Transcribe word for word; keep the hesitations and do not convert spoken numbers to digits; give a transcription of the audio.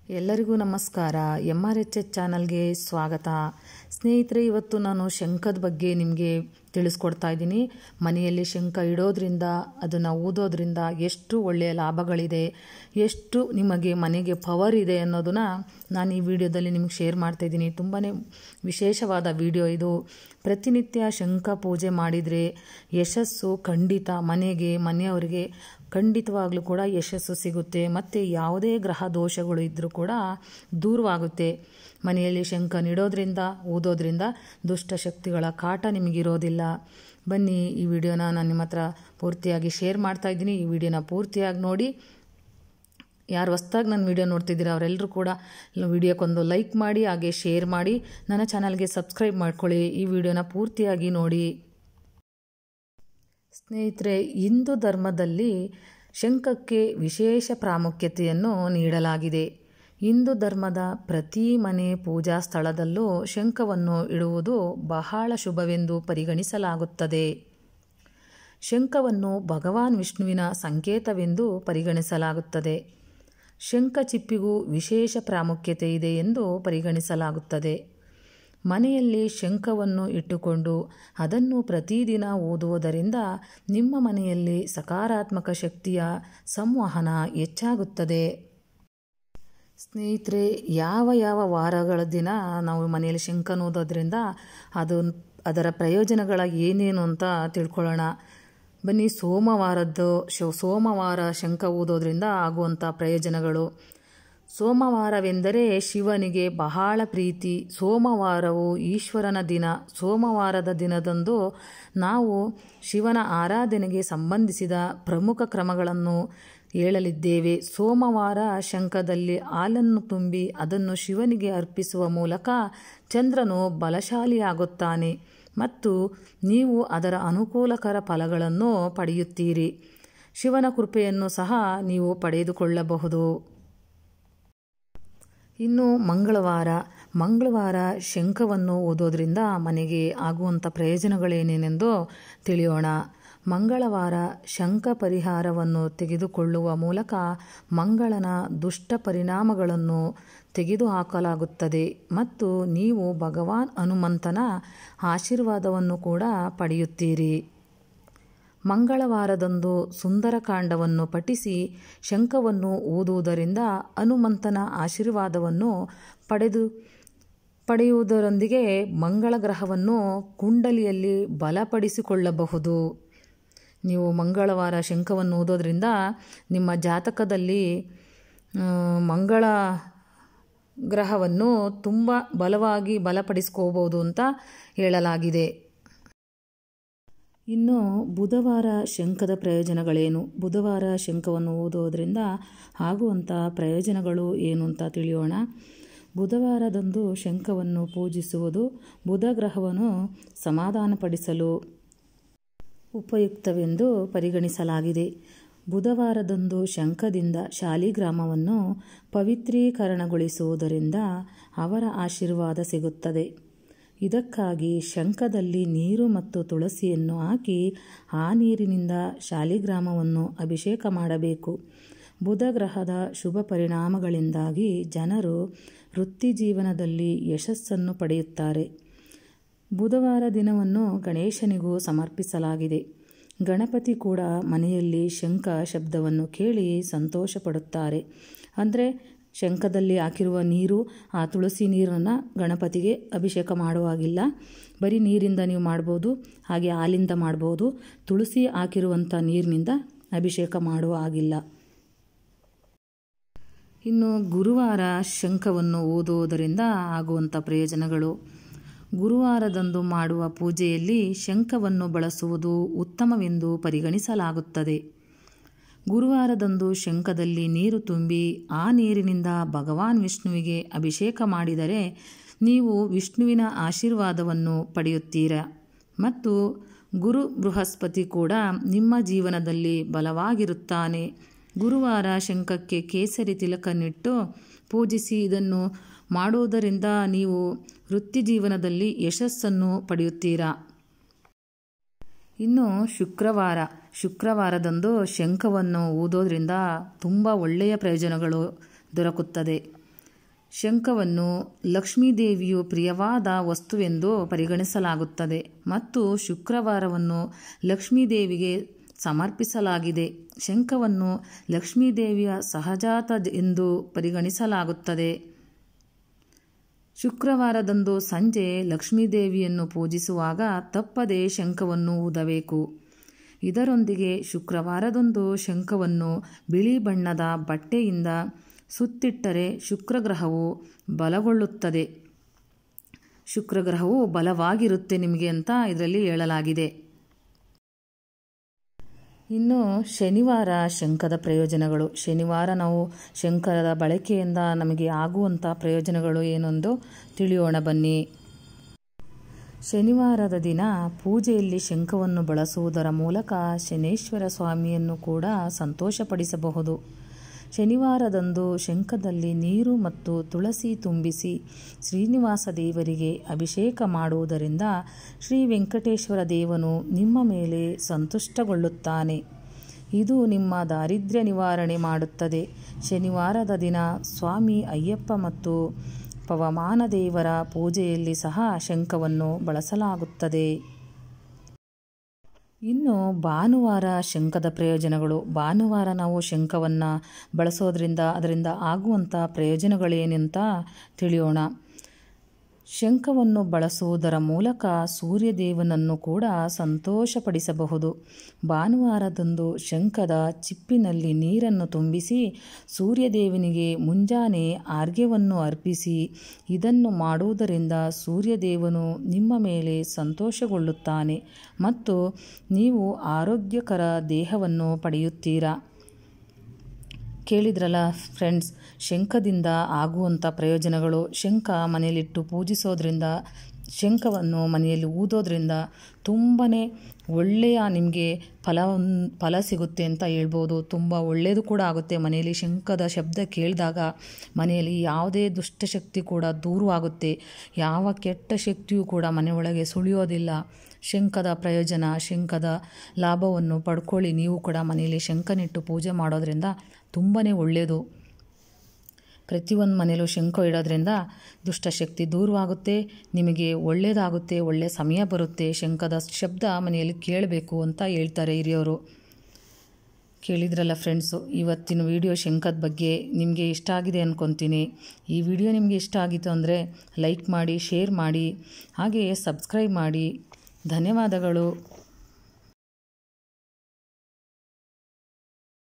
ಎಲ್ಲರಿಗೂ ನಮಸ್ಕಾರ. M R H H ಚಾನಲ್ಗೆ ಸ್ವಾಗತ. ಸ್ನೇಹಿತರೆ, ಇವತ್ತು ನಾನು ಶಂಖದ ಬಗ್ಗೆ ನಿಮಗೆ ತಿಳಿಸ್ಕೊಡ್ತಾ ಇದ್ದೀನಿ. ಮನೆಯಲ್ಲಿ ಶಂಖ ಇಡೋದ್ರಿಂದ, ಅದನ್ನು ಊದೋದ್ರಿಂದ ಎಷ್ಟು ಒಳ್ಳೆಯ ಲಾಭಗಳಿದೆ, ಎಷ್ಟು ನಿಮಗೆ ಮನೆಗೆ ಪವರ್ ಇದೆ ಅನ್ನೋದನ್ನು ನಾನು ಈ ವಿಡಿಯೋದಲ್ಲಿ ನಿಮಗೆ ಶೇರ್ ಮಾಡ್ತಾಯಿದ್ದೀನಿ. ತುಂಬಾ ವಿಶೇಷವಾದ ವಿಡಿಯೋ ಇದು. ಪ್ರತಿನಿತ್ಯ ಶಂಖ ಪೂಜೆ ಮಾಡಿದರೆ ಯಶಸ್ಸು ಖಂಡಿತ, ಮನೆಗೆ ಮನೆಯವರಿಗೆ ಖಂಡಿತವಾಗ್ಲೂ ಕೂಡ ಯಶಸ್ಸು ಸಿಗುತ್ತೆ. ಮತ್ತು ಯಾವುದೇ ಗ್ರಹ ದೋಷಗಳು ಇದ್ದರೂ ಕೂಡ ದೂರವಾಗುತ್ತೆ. ಮನೆಯಲ್ಲಿ ಶಂಖ ನೀಡೋದ್ರಿಂದ, ಊದೋದ್ರಿಂದ ದುಷ್ಟಶಕ್ತಿಗಳ ಕಾಟ ನಿಮಗಿರೋದಿಲ್ಲ. ಬನ್ನಿ, ಈ ವಿಡಿಯೋನ ನಾನು ನಿಮ್ಮ ಹತ್ರ ಪೂರ್ತಿಯಾಗಿ ಶೇರ್ ಮಾಡ್ತಾ ಇದ್ದೀನಿ. ಈ ವಿಡಿಯೋನ ಪೂರ್ತಿಯಾಗಿ ನೋಡಿ. ಯಾರು ಹೊಸ್ದಾಗಿ ನನ್ನ ವಿಡಿಯೋ ನೋಡ್ತಿದ್ದೀರಾ ಅವರೆಲ್ಲರೂ ಕೂಡ ವಿಡಿಯೋಕ್ಕೊಂದು ಲೈಕ್ ಮಾಡಿ, ಹಾಗೆ ಶೇರ್ ಮಾಡಿ, ನನ್ನ ಚಾನಲ್ಗೆ ಸಬ್ಸ್ಕ್ರೈಬ್ ಮಾಡ್ಕೊಳ್ಳಿ. ಈ ವಿಡಿಯೋನ ಪೂರ್ತಿಯಾಗಿ ನೋಡಿ. ಸ್ನೇಹಿತರೆ, ಹಿಂದೂ ಧರ್ಮದಲ್ಲಿ ಶಂಖಕ್ಕೆ ವಿಶೇಷ ಪ್ರಾಮುಖ್ಯತೆಯನ್ನು ನೀಡಲಾಗಿದೆ. ಹಿಂದೂ ಧರ್ಮದ ಪ್ರತಿ ಮನೆ ಪೂಜಾ ಸ್ಥಳದಲ್ಲೂ ಶಂಖವನ್ನು ಇಡುವುದು ಬಹಳ ಶುಭವೆಂದು ಪರಿಗಣಿಸಲಾಗುತ್ತದೆ. ಶಂಖವನ್ನು ಭಗವಾನ್ ವಿಷ್ಣುವಿನ ಸಂಕೇತವೆಂದು ಪರಿಗಣಿಸಲಾಗುತ್ತದೆ. ಶಂಖ ಚಿಪ್ಪಿಗೂ ವಿಶೇಷ ಪ್ರಾಮುಖ್ಯತೆ ಇದೆ ಎಂದು ಪರಿಗಣಿಸಲಾಗುತ್ತದೆ. ಮನೆಯಲ್ಲಿ ಶಂಖವನ್ನು ಇಟ್ಟುಕೊಂಡು ಅದನ್ನು ಪ್ರತಿದಿನ ಓದುವುದರಿಂದ ನಿಮ್ಮ ಮನೆಯಲ್ಲಿ ಸಕಾರಾತ್ಮಕ ಶಕ್ತಿಯ ಸಂವಹನ ಹೆಚ್ಚಾಗುತ್ತದೆ. ಸ್ನೇಹಿತರೆ, ಯಾವ ಯಾವ ವಾರಗಳ ದಿನ ನಾವು ಮನೆಯಲ್ಲಿ ಶಂಖನ ಓದೋದ್ರಿಂದ ಅದು ಅದರ ಪ್ರಯೋಜನಗಳ ಏನೇನು ಅಂತ ತಿಳ್ಕೊಳ್ಳೋಣ. ಬನ್ನಿ, ಸೋಮವಾರದ್ದು ಶೋ ಸೋಮವಾರ ಶಂಖ ಊದೋದ್ರಿಂದ ಆಗುವಂಥ ಪ್ರಯೋಜನಗಳು. ಸೋಮವಾರವೆಂದರೆ ಶಿವನಿಗೆ ಬಹಳ ಪ್ರೀತಿ. ಸೋಮವಾರವು ಈಶ್ವರನ ದಿನ. ಸೋಮವಾರದ ದಿನದಂದು ನಾವು ಶಿವನ ಆರಾಧನೆಗೆ ಸಂಬಂಧಿಸಿದ ಪ್ರಮುಖ ಕ್ರಮಗಳನ್ನು ಹೇಳಲಿದ್ದೇವೆ. ಸೋಮವಾರ ಶಂಖದಲ್ಲಿ ಹಾಲನ್ನು ತುಂಬಿ ಅದನ್ನು ಶಿವನಿಗೆ ಅರ್ಪಿಸುವ ಮೂಲಕ ಚಂದ್ರನು ಬಲಶಾಲಿಯಾಗುತ್ತಾನೆ ಮತ್ತು ನೀವು ಅದರ ಅನುಕೂಲಕರ ಫಲಗಳನ್ನು ಪಡೆಯುತ್ತೀರಿ. ಶಿವನ ಕೃಪೆಯನ್ನು ಸಹ ನೀವು ಪಡೆದುಕೊಳ್ಳಬಹುದು. ಇನ್ನು ಮಂಗಳವಾರ ಮಂಗಳವಾರ ಶಂಖವನ್ನು ಓದೋದ್ರಿಂದ ಮನೆಗೆ ಆಗುವಂಥ ಪ್ರಯೋಜನಗಳೇನೇನೆಂದು ತಿಳಿಯೋಣ. ಮಂಗಳವಾರ ಶಂಖ ಪರಿಹಾರವನ್ನು ತೆಗೆದುಕೊಳ್ಳುವ ಮೂಲಕ ಮಂಗಳನ ದುಷ್ಟ ಪರಿಣಾಮಗಳನ್ನು ತೆಗೆದುಹಾಕಲಾಗುತ್ತದೆ ಮತ್ತು ನೀವು ಭಗವಾನ್ ಹನುಮಂತನ ಆಶೀರ್ವಾದವನ್ನು ಕೂಡ ಪಡೆಯುತ್ತೀರಿ. ಮಂಗಳವಾರದಂದು ಸುಂದರಕಾಂಡವನ್ನು ಪಠಿಸಿ ಶಂಖವನ್ನು ಊದುವುದರಿಂದ ಹನುಮಂತನ ಆಶೀರ್ವಾದವನ್ನು ಪಡೆದು ಪಡೆಯುವುದರೊಂದಿಗೆ ಮಂಗಳ ಗ್ರಹವನ್ನು ಕುಂಡಲಿಯಲ್ಲಿ ಬಲಪಡಿಸಿಕೊಳ್ಳಬಹುದು. ನೀವು ಮಂಗಳವಾರ ಶಂಖವನ್ನು ಊದೋದ್ರಿಂದ ನಿಮ್ಮ ಜಾತಕದಲ್ಲಿ ಮಂಗಳ ಗ್ರಹವನ್ನು ತುಂಬ ಬಲವಾಗಿ ಬಲಪಡಿಸ್ಕೋಬೋದು ಅಂತ ಹೇಳಲಾಗಿದೆ. ಇನ್ನು ಬುಧವಾರ ಶಂಖದ ಪ್ರಯೋಜನಗಳೇನು? ಬುಧವಾರ ಶಂಖವನ್ನು ಓದೋದ್ರಿಂದ ಆಗುವಂಥ ಪ್ರಯೋಜನಗಳು ಏನು ಅಂತ ತಿಳಿಯೋಣ. ಬುಧವಾರದಂದು ಶಂಖವನ್ನು ಪೂಜಿಸುವುದು ಬುಧ ಗ್ರಹವನ್ನು ಸಮಾಧಾನಪಡಿಸಲು ಉಪಯುಕ್ತವೆಂದು ಪರಿಗಣಿಸಲಾಗಿದೆ. ಬುಧವಾರದಂದು ಶಂಖದಿಂದ ಶಾಲಿಗ್ರಾಮವನ್ನು ಪವಿತ್ರೀಕರಣಗೊಳಿಸುವುದರಿಂದ ಅವರ ಆಶೀರ್ವಾದ ಸಿಗುತ್ತದೆ. ಇದಕ್ಕಾಗಿ ಶಂಖದಲ್ಲಿ ನೀರು ಮತ್ತು ತುಳಸಿಯನ್ನು ಹಾಕಿ ಆ ನೀರಿನಿಂದ ಶಾಲಿಗ್ರಾಮವನ್ನು ಅಭಿಷೇಕ ಮಾಡಬೇಕು. ಬುಧ ಗ್ರಹದ ಶುಭ ಪರಿಣಾಮಗಳಿಂದಾಗಿ ಜನರು ವೃತ್ತಿ ಜೀವನದಲ್ಲಿ ಯಶಸ್ಸನ್ನು ಪಡೆಯುತ್ತಾರೆ. ಬುಧವಾರ ದಿನವನ್ನು ಗಣೇಶನಿಗೂ ಸಮರ್ಪಿಸಲಾಗಿದೆ. ಗಣಪತಿ ಕೂಡ ಮನೆಯಲ್ಲಿ ಶಂಖ ಶಬ್ದವನ್ನು ಕೇಳಿ ಸಂತೋಷ ಪಡುತ್ತಾರೆ. ಅಂದರೆ ಶಂಖದಲ್ಲಿ ಹಾಕಿರುವ ನೀರು, ಆ ತುಳಸಿ ನೀರನ್ನು ಗಣಪತಿಗೆ ಅಭಿಷೇಕ ಮಾಡುವಾಗಿಲ್ಲ. ಬರೀ ನೀರಿಂದ ನೀವು ಮಾಡ್ಬೋದು, ಹಾಗೆ ಹಾಲಿಂದ ಮಾಡ್ಬೋದು. ತುಳಸಿ ಹಾಕಿರುವಂಥ ನೀರಿನಿಂದ ಅಭಿಷೇಕ ಮಾಡುವ ಹಾಗಿಲ್ಲ. ಇನ್ನು ಗುರುವಾರ ಶಂಖವನ್ನು ಓದುವುದರಿಂದ ಆಗುವಂಥ ಪ್ರಯೋಜನಗಳು. ಗುರುವಾರದಂದು ಮಾಡುವ ಪೂಜೆಯಲ್ಲಿ ಶಂಖವನ್ನು ಬಳಸುವುದು ಉತ್ತಮವೆಂದು ಪರಿಗಣಿಸಲಾಗುತ್ತದೆ. ಗುರುವಾರದಂದು ಶಂಖದಲ್ಲಿ ನೀರು ತುಂಬಿ ಆ ನೀರಿನಿಂದ ಭಗವಾನ್ ವಿಷ್ಣುವಿಗೆ ಅಭಿಷೇಕ ಮಾಡಿದರೆ ನೀವು ವಿಷ್ಣುವಿನ ಆಶೀರ್ವಾದವನ್ನು ಪಡೆಯುತ್ತೀರಾ ಮತ್ತು ಗುರು ಬೃಹಸ್ಪತಿ ಕೂಡ ನಿಮ್ಮ ಜೀವನದಲ್ಲಿ ಬಲವಾಗಿರುತ್ತಾನೆ. ಗುರುವಾರ ಶಂಖಕ್ಕೆ ಕೇಸರಿ ತಿಲಕನ್ನಿಟ್ಟು ಪೂಜಿಸಿ. ಇದನ್ನು ಮಾಡುವುದರಿಂದ ನೀವು ವೃತ್ತಿ ಜೀವನದಲ್ಲಿ ಯಶಸ್ಸನ್ನು ಪಡೆಯುತ್ತೀರಾ. ಇನ್ನು ಶುಕ್ರವಾರ ಶುಕ್ರವಾರದಂದು ಶಂಖವನ್ನು ಊದೋದ್ರಿಂದ ತುಂಬ ಒಳ್ಳೆಯ ಪ್ರಯೋಜನಗಳು ದೊರಕುತ್ತದೆ. ಶಂಖವನ್ನು ಲಕ್ಷ್ಮೀದೇವಿಯು ಪ್ರಿಯವಾದ ವಸ್ತುವೆಂದು ಪರಿಗಣಿಸಲಾಗುತ್ತದೆ ಮತ್ತು ಶುಕ್ರವಾರವನ್ನು ಲಕ್ಷ್ಮೀದೇವಿಗೆ ಸಮರ್ಪಿಸಲಾಗಿದೆ. ಶಂಖವನ್ನು ಲಕ್ಷ್ಮೀದೇವಿಯ ಸಹಜಾತ ಎಂದು ಪರಿಗಣಿಸಲಾಗುತ್ತದೆ. ಶುಕ್ರವಾರದಂದು ಸಂಜೆ ಲಕ್ಷ್ಮೀದೇವಿಯನ್ನು ಪೂಜಿಸುವಾಗ ತಪ್ಪದೆ ಶಂಖವನ್ನು ಊದಬೇಕು. ಇದರೊಂದಿಗೆ ಶುಕ್ರವಾರದಂದು ಶಂಖವನ್ನು ಬಿಳಿ ಬಣ್ಣದ ಬಟ್ಟೆಯಿಂದ ಸುತ್ತಿಟ್ಟರೆ ಶುಕ್ರಗ್ರಹವು ಬಲಗೊಳ್ಳುತ್ತದೆ. ಶುಕ್ರಗ್ರಹವು ಬಲವಾಗಿರುತ್ತೆ ನಿಮಗೆ ಅಂತ ಇದರಲ್ಲಿ ಹೇಳಲಾಗಿದೆ. ಇನ್ನು ಶನಿವಾರ ಶಂಖದ ಪ್ರಯೋಜನಗಳು. ಶನಿವಾರ ನಾವು ಶಂಖದ ಬಳಕೆಯಿಂದ ನಮಗೆ ಆಗುವಂಥ ಪ್ರಯೋಜನಗಳು ಏನೊಂದು ತಿಳಿಯೋಣ ಬನ್ನಿ. ಶನಿವಾರದ ದಿನ ಪೂಜೆಯಲ್ಲಿ ಶಂಖವನ್ನು ಬಳಸುವುದರ ಮೂಲಕ ಶನೇಶ್ವರ ಸ್ವಾಮಿಯನ್ನು ಕೂಡ ಸಂತೋಷಪಡಿಸಬಹುದು. ಶನಿವಾರದಂದು ಶಂಖದಲ್ಲಿ ನೀರು ಮತ್ತು ತುಳಸಿ ತುಂಬಿಸಿ ಶ್ರೀನಿವಾಸ ದೇವರಿಗೆ ಅಭಿಷೇಕ ಮಾಡುವುದರಿಂದ ಶ್ರೀ ವೆಂಕಟೇಶ್ವರ ದೇವನು ನಿಮ್ಮ ಮೇಲೆ ಸಂತುಷ್ಟಗೊಳ್ಳುತ್ತಾನೆ. ಇದು ನಿಮ್ಮ ದಾರಿದ್ರ್ಯ ನಿವಾರಣೆ ಮಾಡುತ್ತದೆ. ಶನಿವಾರದ ದಿನ ಸ್ವಾಮಿ ಅಯ್ಯಪ್ಪ ಮತ್ತು ಪವಮಾನ ದೇವರ ಪೂಜೆಯಲ್ಲಿ ಸಹ ಶಂಖವನ್ನು ಬಳಸಲಾಗುತ್ತದೆ. ಇನ್ನು ಭಾನುವಾರ ಶಂಖದ ಪ್ರಯೋಜನಗಳು. ಭಾನುವಾರ ನಾವು ಶಂಖವನ್ನು ಬಳಸೋದ್ರಿಂದ ಅದರಿಂದ ಆಗುವಂಥ ಪ್ರಯೋಜನಗಳೇನೆಂತ ತಿಳಿಯೋಣ. ಶಂಖವನ್ನು ಬಳಸುವುದರ ಮೂಲಕ ಸೂರ್ಯದೇವನನ್ನು ಕೂಡ ಸಂತೋಷಪಡಿಸಬಹುದು. ಭಾನುವಾರದಂದು ಶಂಖದ ಚಿಪ್ಪಿನಲ್ಲಿ ನೀರನ್ನು ತುಂಬಿಸಿ ಸೂರ್ಯದೇವನಿಗೆ ಮುಂಜಾನೆ ಆರ್ಘ್ಯವನ್ನು ಅರ್ಪಿಸಿ. ಇದನ್ನು ಮಾಡುವುದರಿಂದ ಸೂರ್ಯದೇವನು ನಿಮ್ಮ ಮೇಲೆ ಸಂತೋಷಗೊಳ್ಳುತ್ತಾನೆ ಮತ್ತು ನೀವು ಆರೋಗ್ಯಕರ ದೇಹವನ್ನು ಪಡೆಯುತ್ತೀರಾ. ಕೇಳಿದ್ರಲ್ಲ ಫ್ರೆಂಡ್ಸ್, ಶಂಖದಿಂದ ಆಗುವಂಥ ಪ್ರಯೋಜನಗಳು. ಶಂಖ ಮನೆಯಲ್ಲಿಟ್ಟು ಪೂಜಿಸೋದ್ರಿಂದ, ಶಂಖವನ್ನು ಮನೆಯಲ್ಲಿ ಊದೋದ್ರಿಂದ ತುಂಬಾ ಒಳ್ಳೆಯ ನಿಮಗೆ ಫಲ ಫಲ ಸಿಗುತ್ತೆ ಅಂತ ಹೇಳ್ಬೋದು. ತುಂಬ ಒಳ್ಳೆಯದು ಕೂಡ ಆಗುತ್ತೆ. ಮನೆಯಲ್ಲಿ ಶಂಖದ ಶಬ್ದ ಕೇಳಿದಾಗ ಮನೆಯಲ್ಲಿ ಯಾವುದೇ ದುಷ್ಟಶಕ್ತಿ ಕೂಡ ದೂರವಾಗುತ್ತೆ. ಯಾವ ಕೆಟ್ಟ ಶಕ್ತಿಯೂ ಕೂಡ ಮನೆಯೊಳಗೆ ಸುಳಿಯೋದಿಲ್ಲ. ಶಂಖದ ಪ್ರಯೋಜನ, ಶಂಖದ ಲಾಭವನ್ನು ಪಡ್ಕೊಳ್ಳಿ. ನೀವು ಕೂಡ ಮನೆಯಲ್ಲಿ ಶಂಖನಿಟ್ಟು ಪೂಜೆ ಮಾಡೋದ್ರಿಂದ ತುಂಬಾ ಒಳ್ಳೆಯದು. ಪ್ರತಿಯೊಂದು ಮನೆಯಲ್ಲೂ ಶಂಖ ಇಡೋದ್ರಿಂದ ದುಷ್ಟಶಕ್ತಿ ದೂರವಾಗುತ್ತೆ, ನಿಮಗೆ ಒಳ್ಳೆಯದಾಗುತ್ತೆ, ಒಳ್ಳೆಯ ಸಮಯ ಬರುತ್ತೆ. ಶಂಖದ ಶಬ್ದ ಮನೆಯಲ್ಲಿ ಕೇಳಬೇಕು ಅಂತ ಹೇಳ್ತಾರೆ ಹಿರಿಯವರು. ಕೇಳಿದ್ರಲ್ಲ ಫ್ರೆಂಡ್ಸು, ಇವತ್ತಿನ ವಿಡಿಯೋ ಶಂಖದ ಬಗ್ಗೆ ನಿಮಗೆ ಇಷ್ಟ ಆಗಿದೆ ಅಂದ್ಕೊತೀನಿ. ಈ ವಿಡಿಯೋ ನಿಮಗೆ ಇಷ್ಟ ಆಗಿತ್ತು ಅಂದರೆ ಲೈಕ್ ಮಾಡಿ, ಶೇರ್ ಮಾಡಿ, ಹಾಗೆಯೇ ಸಬ್ಸ್ಕ್ರೈಬ್ ಮಾಡಿ. ಧನ್ಯವಾದಗಳು.